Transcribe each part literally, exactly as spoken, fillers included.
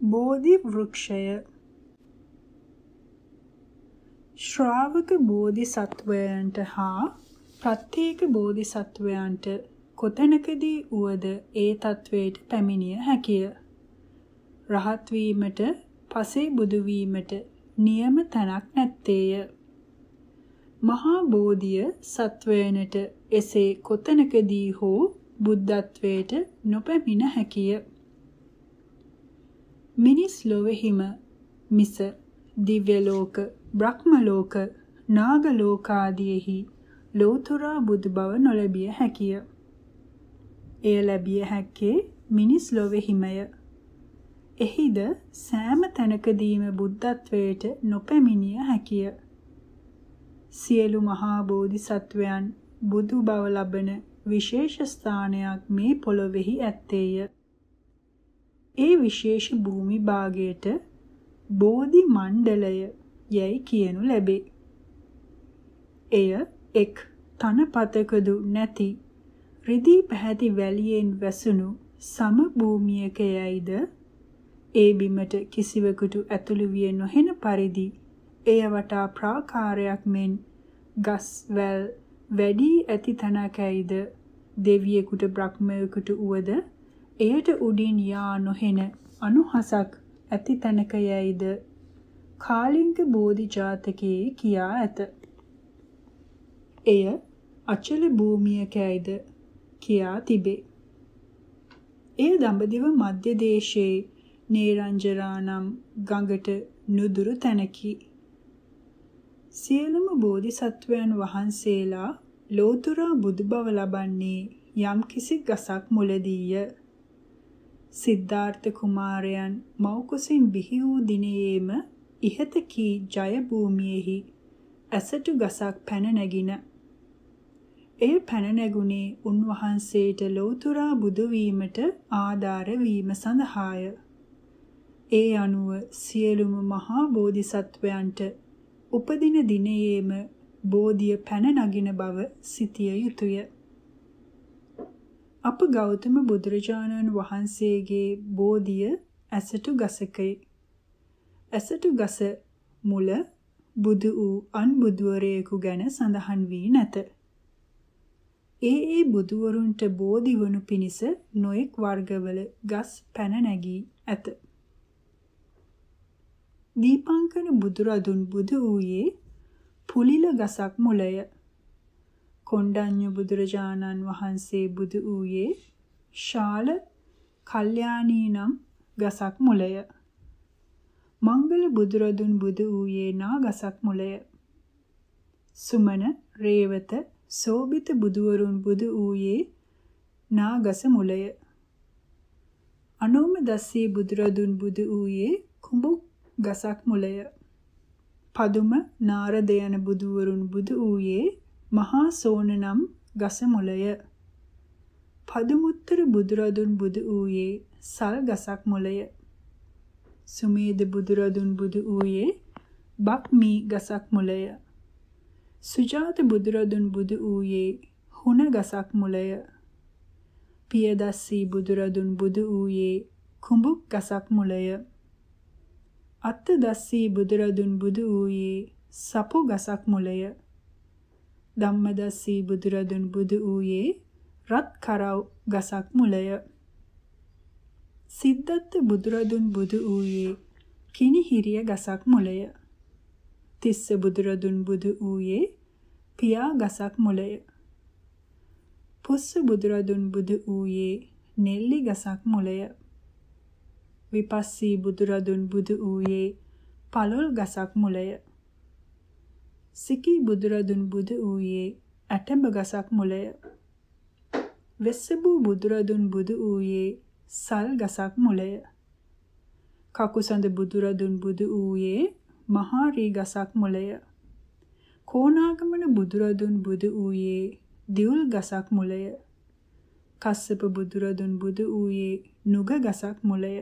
බෝධි වෘක්ෂය. ශ්‍රාවක බෝධිසත්වයන්ට හා ප්‍රත්‍යේක බෝධිසත්වයන්ට කොතැනකදී වුවද ඒ තත්වයට පැමිණිය හැකිය. රහත් වීමට, පසේ බුදු වීමට නියම තැනක් නැත්තේය. මහා බෝධිය සත්වයනට එසේ කොතැනකදී හෝ බුද්ධත්වයට නොපැමිණ හැකිය. මිනිස් ලොවෙහිම මිස දිව්‍ය ලෝක, බ්‍රහ්ම ලෝක, නාග ලෝක ආදීෙහි ලෝතුරා බුදු බව නොලැබිය හැකිය. එය ලැබිය හැක්කේ මිනිස් ලොවෙහිමය. එහිද සෑම තැනකදීම බුද්ධත්වයට නොපැමිණිය හැකිය. සියලු මහා බෝධිසත්වයන් බුදු බව ලබන විශේෂ ස්ථානයක් මේ පොළොවෙහි ඇත්තේය. ඒ විශේෂ භූමි භාගයට බෝධි මණ්ඩලය යැයි කියනු ලැබේ. එය එක් තනපතකදු නැති රිදී පැහැති වැලියෙන් වැසුණු සම භූමියක යයිද ඒ බිමට කිසිවෙකුට ඇතුළු විය නොහෙන පරිදි එය වටා ප්‍රාකාරයක් මෙන් ගස් වැල් වැඩි ඇති තැනකයිද දෙවියෙකුට බ්‍රහ්මයෙකුට උවද එයට උඩින් යා නොහෙන අනුහසක් ඇති තැනක යයිද කාලිංග බෝධි ජාතකයේ කියා ඇත. එය අචල භූමියකයිද කියා තිබේ. එය දඹදිව මධ්‍ය දේශයේ නේරංජරා නම් ගඟට නුදුරු තැනකි. සියලුම බෝධිසත්වයන් වහන්සේලා ලෝතුරා බුදු බව ලබන්නේ යම්කිසි ගසක් මුලදීය. සිද්ධාර්ථ කුමාරයන් මව්කුසින් බිහි වූ දිනයේම ඉහත කී ජය භූමියේහි ඇසටු ගසක් පැන නැගින. එය පැන නැගුණේ උන්වහන්සේට ලෝතුරා බුදු වීමට ආධාර වීම සඳහාය. ඒ අනුව සියලුම මහා බෝධිසත්වයන්ට උපදින දිනයේම බෝධිය පැන නගින බව සිතිය යුතුය. අප ගෞතම බුදුරජාණන් වහන්සේගේ බෝධිය ඇසටු ගසකයි. ඇසටු ගස මුල බුදු වූ අන් බුදුවරයෙකු ගැන සඳහන් වී නැත. ඒ ඒ බුදුවරුන්ට බෝධි වනු පිණිස නොඑක් වර්ගවල ගස් පැන නැගී ඇත. දීපංකර බුදුරදුන් බුදු වූයේ පුලිල ගසක් මුලය. කොණ්ඩඤ්ඤ බුදුරජාණන් වහන්සේ බුදු වූයේ ශාල කල්යාණී නම් ගසක් මුලය. මංගල බුදුරදුන් බුදු වූයේ නා ගසක් මුලය. සුමන, රේවත, සෝබිත බුදුවරුන් බුදු වූයේ නා ගස මුලය. අනෝම දස්සී බුදුරදුන් බුදු වූයේ කුඹුක් ගසක් මුලය. පදුම, නාරද යන බුදුවරුන් බුදු වූයේ මහා සෝන නම් ගස මුලය. පදුමුත්තර බුදුරදුන් බුදු වූයේ සල් ගසක් මුලය. සුමේද බුදුරදුන් බුදු වූයේ බක්මී ගසක් මුලය. සුජාත බුදුරදුන් බුදු වූයේ හුණ ගසක් මුලය. පියදස්සී බුදුරදුන් බුදු වූයේ කුඹුක් ගසක් මුලය. අත්තදස්සී බුදුරදුන් බුදු වූයේ සපු ගසක් මුලය. ධම්මදස්සී බුදුරදුන් බුදු වූයේ රත් කරව් ගසක් මුලය. සිද්ධාර්ථ බුදුරදුන් බුදු වූයේ කිනිහිරිය ගසක් මුලය. තිස්ස බුදුරදුන් බුදු වූයේ පියා ගසක් මුලය. පුස්ස බුදුරදුන් බුදු වූයේ නෙල්ලි ගසක් මුලය. විපස්සී බුදුරදුන් බුදු වූයේ පළොල් ගසක් මුලය. සිකී බුදුරදුන් බුදු වූයේ ඇටඹ ගසක් මුලය. වෙස්සබූ බුදුරදුන් බුදු වූයේ සල් ගසක් මුලය. කකුසඳ බුදුරදුන් බුදු වූයේ මහා රී ගසක් මුලය. කෝණාගමන බුදුරදුන් බුදු වූයේ දිවුල් ගසක් මුලය. කස්සප බුදුරදුන් බුදු වූයේ නුග ගසක් මුලය.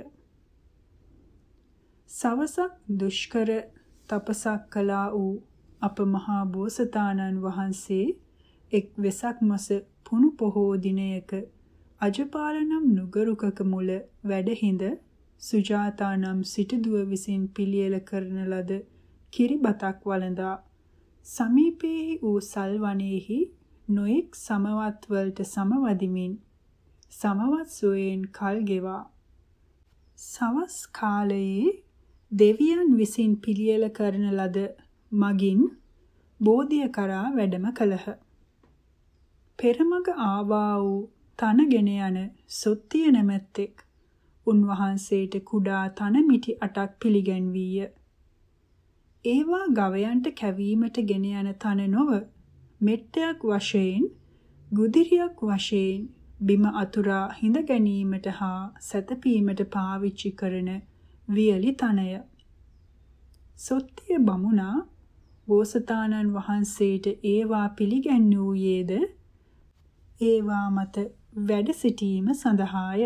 සවසක් දුෂ්කර තපසක් කළා වූ අප මහා බෝසතාණන් වහන්සේ එක් වෙසක් මස පුණු පොහෝ දිනයක අජපාල නම් නුගරුකක මුල වැඩහිඳ සුජාතා නම් සිටුදුව විසින් පිළියෙල කරන ලද කිරිබතක් වළඳා සමීපයේ වූ සල් වනයේහි නොඑක් සමවත් වලට සමවදිමින් සමවත් සුවයෙන් කල් ගෙවා සවස් කාලයේ දෙවියන් විසින් පිළියෙල කරන ලද මගින් බෝධිය කරා වැඩම කළහ. පෙරමග ආවා වූ තනගෙන යන සොත්තිය නැමැත්තෙක් උන්වහන්සේට කුඩා තන මිටි අටක් පිළිගැන්වීය. ඒවා ගවයන්ට කැවීමට ගෙන යන තන නොව මෙට්ටයක් වශයෙන් ගුදිරියක් වශයෙන් බිම අතුරා හිඳ ගැනීමට හා සැතපීමට පාවිච්චි කරන වියලි තනය. සොත්තිය බමුණා බෝසතාණන් වහන්සේට ඒවා පිළිගැන්වූයේද ඒවා මත වැඩ සිටීම සඳහාය.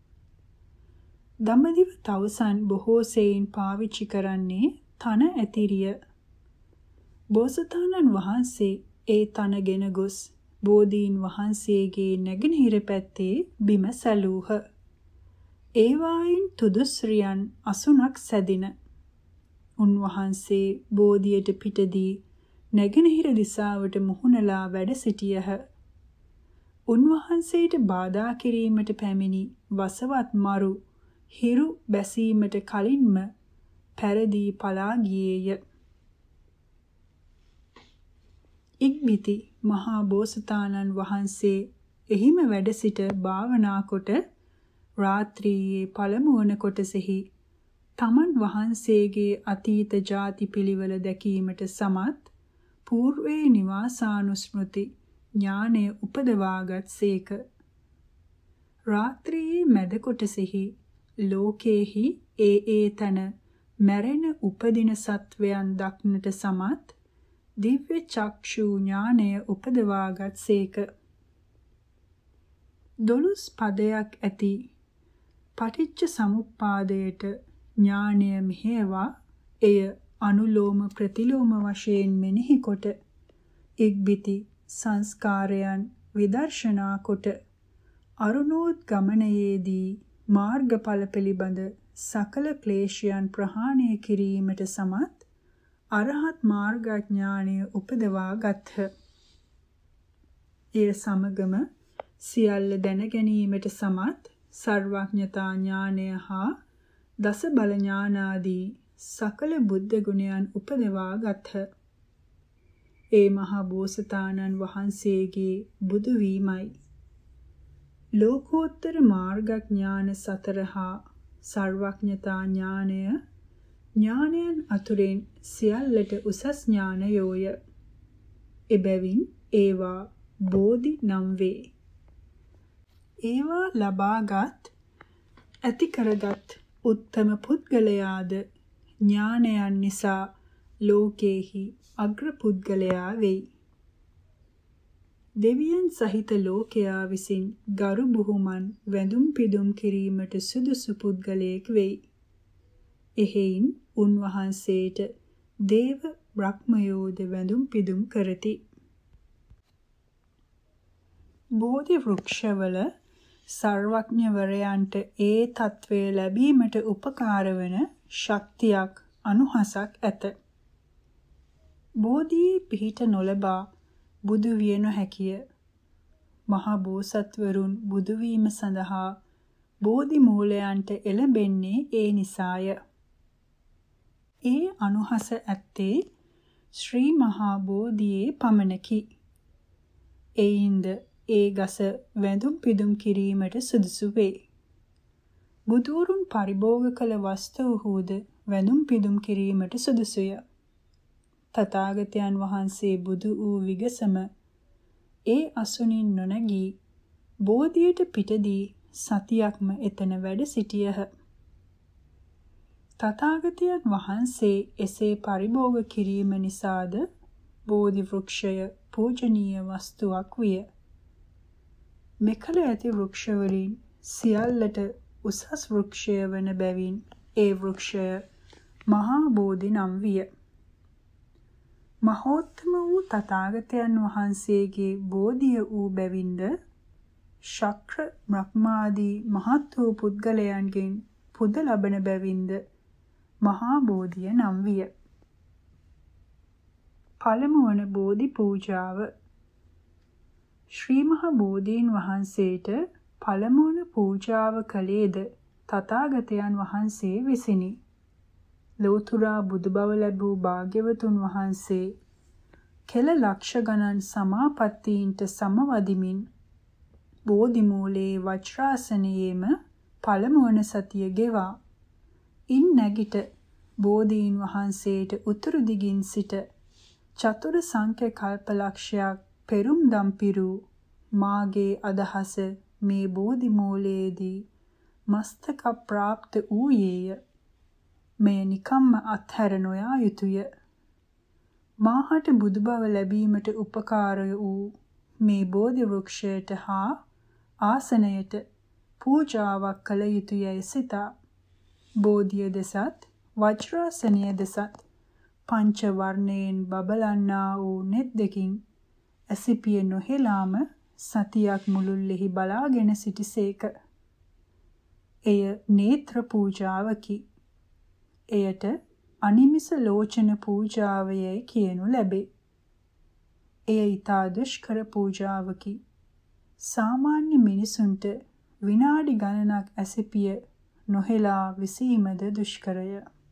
දඹදිව තවුසන් බොහෝ සෙයින් පාවිච්චි කරන්නේ තන ඇතිරිය. බෝසතාණන් වහන්සේ ඒ තනගෙන ගොස් බෝධීන් වහන්සේගේ නැගෙනහිර පැත්තේ බිම සැලූහ. ඒවායින් තුදුස්රියන් අසුනක් සැදින. උන්වහන්සේ බෝධියට පිටදී නැගෙනහිර දිසාවට මුහුණලා වැඩ සිටියහ. උන්වහන්සේට බාධා කිරීමට පැමිණි වසවත් මරු හිරු බැසීමට කලින්ම පැරදී පලා ගියේය. ඉක්බිති මහා බෝසතාණන් වහන්සේ එහිම වැඩ සිට භාවනා කොට රාත්‍රියේ පළමු වන කොටසෙහි තමන් වහන්සේගේ අතීත ජාති පිළිවෙල දැකීමට සමත් పూర్වේ නිවාසානුස්මෘති ඥානය උපදවාගත් සේක. රාත්‍රියේ මැද කොටසෙහි ලෝකේහි ඒ ඒ තන මැරෙන උපදින සත්වයන් දක්නට සමත් දිව්‍ය චක්ෂු ඥානය උපදවාගත් සේක. දොළොස් පදයක් ඇති පටිච්ච සමුප්පාදයට ඥානය මෙහෙවා එය අනුලෝම ප්‍රතිලෝම වශයෙන් මෙනෙහි කොට ඉක්බිති සංස්කාරයන් විදර්ශනා කොට අරුණෝද්ගමනයේදී මාර්ගඵල පිළිබඳ සකල ක්ලේශයන් ප්‍රහාණය කිරීමට සමත් අරහත් මාර්ගඥානය උපදවා ගත්හ. එය සමගම සියල්ල දැන ගැනීමට සමත් සර්වඥතා ඥානය හා දස බල ඥානාදී සකල බුද්ධ ගුණයන් උපදවා ගත්හ. ඒ මහා බෝසතාණන් වහන්සේගේ බුදු වීමයි. ලෝකෝත්තර මාර්ගඥාන සතර හා සර්වඥතා ඥානය ඥානයන් අතුරෙන් සියල්ලට උසස් ඥානයෝය. එබැවින් ඒවා බෝධි නම් වේ. ඒවා ලබාගත් ඇති කරගත් උත්තම පුද්ගලයාද ඥානයන් නිසා ලෝකේහි අග්‍ර පුද්ගලයා වෙයි. දෙවියන් සහිත ලෝකයා විසින් ගරු බුහුමන් වැඳුම් පිදුම් කිරීමට සුදුසු පුද්ගලයෙක් වෙයි. එහෙයින් උන්වහන්සේට දේව බ්‍රහ්මයෝද වැඳුම් පිදුම් කරති. බෝධි වෘක්ෂවල සර්වඥවරයන්ට ඒ තත්වය ලැබීමට උපකාර වන ශක්තියක් අනුහසක් ඇත. බෝධියේ පිහිට නොලබා බුදු විය නොහැකිය. මහා බෝසත්වරුන් බුදු වීම සඳහා බෝධි මූලයන්ට එළඹෙන්නේ ඒ නිසාය. ඒ අනුහස ඇත්තේ ශ්‍රී මහා බෝධියේ පමණකි. එයින්ද ඒ ගස වැඳුම් පිදුම් කිරීමට සුදුසු වේ. බුදුරුන් පරිභෝග කළ වස්තුවහුද වැඳුම් පිදුම් කිරීමට සුදුසුය. තථාගතයන් වහන්සේ බුදු වූ විගසම ඒ අසුනින් නොනැගී බෝධියට පිටදී සතියක්ම එතන වැඩ සිටියහ. තථාගතයන් වහන්සේ එසේ පරිභෝග කිරීම නිසාද බෝධි වෘක්ෂය පූජනීය වස්තුවක් විය. මෙකල ඇති වෘක්ෂවලින් සියල්ලට උසස් වෘක්ෂය වන බැවින් ඒ වෘක්ෂය මහා බෝධි නම් විය. මහෝත්තම වූ තථාගතයන් වහන්සේගේ බෝධිය වූ බැවින්ද ශක්‍ර බ්‍රහ්මාදී මහත් වූ පුද්ගලයන්ගෙන් පුද ලබන බැවින්ද මහා බෝධිය නම් විය. පළමු වන බෝධි පූජාව. ශ්‍රී මහ බෝධීන් වහන්සේට පළමු වන පූජාව කළේද තථාගතයන් වහන්සේ විසිනි. ලෝතුරා බුදු බව ලැබූ භාග්‍යවතුන් වහන්සේ කෙල ලක්ෂ ගණන් සමාපත්තීන්ට සමවදිමින් බෝධි මූලයේ වජ්‍රාසනයේම පළමු වන සතිය ගෙවා ඉන් නැගිට බෝධීන් වහන්සේට උතුරු දිගින් සිට චතුර සංඛ්‍ය කල්පලක්ෂයක් පෙරුම් දම් පිරූ මාගේ අදහස මේ බෝධි මූලයේදී මස්තක ප්‍රාප්ත වූයේය. මෙය නිකම්ම අත්හැර නොයා යුතුය. මාහට බුදු බව ලැබීමට උපකාර වූ මේ බෝධි වෘක්ෂයට හා ආසනයට පූජාවක් කළ යුතුයයි සිතා බෝධිය දෙසත් වජ්‍රාසනය දෙසත් පංච වර්ණයෙන් බබලන්නා වූ නෙත් දෙකින් ඇසිපිය නොහෙලාම සතියක් මුළුල්ලෙහි බලාගෙන සිටිසේක. එය නේත්‍ර පූජාවකි. එයට අනිමිස ලෝචන පූජාවයයි කියනු ලැබේ. එය ඊතා දුෂ්කර පූජාවකි. සාමාන්‍ය මිනිසුන්ට විනාඩි ගණනක් ඇසිපිය නොහෙලා විසීමද දුෂ්කරය.